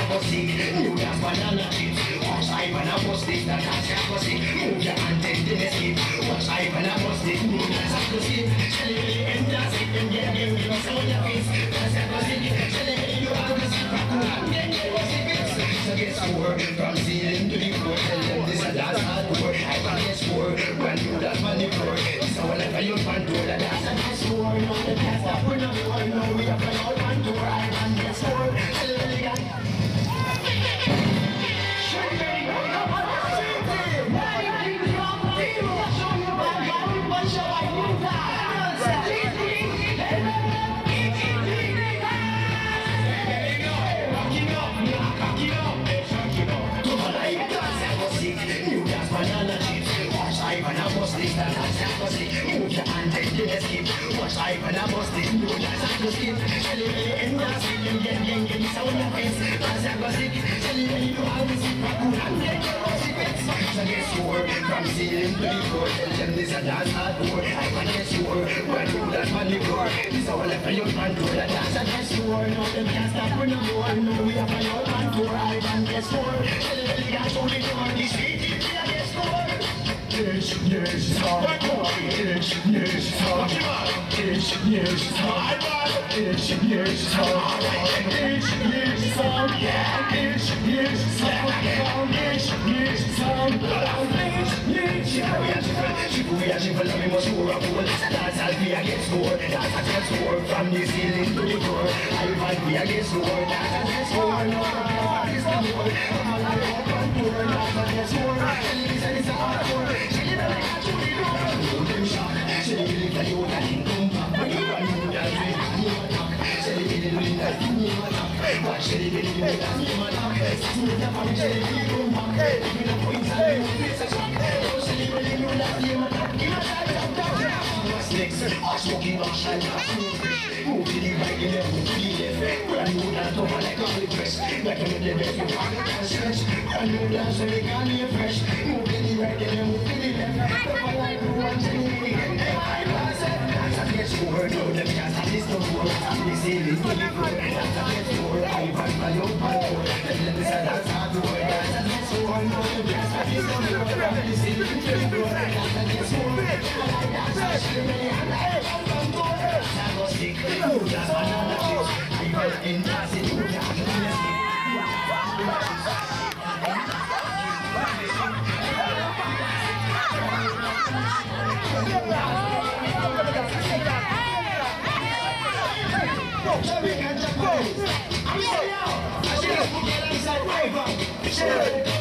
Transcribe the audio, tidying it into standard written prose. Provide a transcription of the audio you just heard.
sick. New gas banana chips. Watch I when I bust this, that dance go sick. Move your hand and then skip. Watch I when I bust this, new gas go sick. Shelly Belly and dance it and get game give us all your face. Dance go sick. Shelly Belly you have to sit back and then get what's it fix. So guess what? From ceiling to the floor, tell them this a dance hardcore. I can guess what? When you dance on the floor, it's all like a young man do the dance and guess what? No the dance that we're not doing, no we have an old man tour. I can guess what? Shelly Belly got. Move your hand and then skip. Watch I when I bust it, new dance I go skip. Shelly Belly and dance it and get gang give me sound your face. Dance I go sick. Shelly Belly you have to sit back and then get what's it fix. So guess what? From ceiling to the floor, tell them this a dance hardcore. I can guess what? When you dance on the floor, this all like a young man do the dance and guess what? No them can't stop when you go. No we have a young man tour. I can guess what? Shelly Belly got to the door, the street. I guess what? Yes, yes, song. Yes, yes, song. Yes, yes, song. Yes, yes, song. Yes, yes, song. Yes, yes, song. Yes, yes, song. She will love me much more of all. That's how we against war. That's how just war from the ceiling to the floor. I fight we against war. That's how just war. No, that's the war. I'm a liar on tour. That's how just war. It's a hard war. She never got to the door. Them shot. She really can you that in Kumpa. When you run, you that way. You attack. She really doing that. You attack. But she really doing that. You attack. Smooth up on she really doing that. Give me the points and you face a shot. She really doing that. You attack. You attack. What's next? Smoking on shine. Move to the right, you never move to the left. Brand new dance over like a flip press. Like a little bit, you find it as fresh. Brand new dance so they can't live fresh. Move to the right, you never move to the left. Never like who wants anything. That's a guess word. No, them can't stop this no more. I'm the ceiling to the floor. That's a guess word. I find my own power. Tell them this a dance hard to work. That's a guess word. No, them can't stop this no more. I'm the ceiling to the floor. That's a guess word. That's a shimmy and I'm going to go stick. You just banana chips. I will in dancing. You just I'm sorry, I'm sorry. I should have put that inside my bag.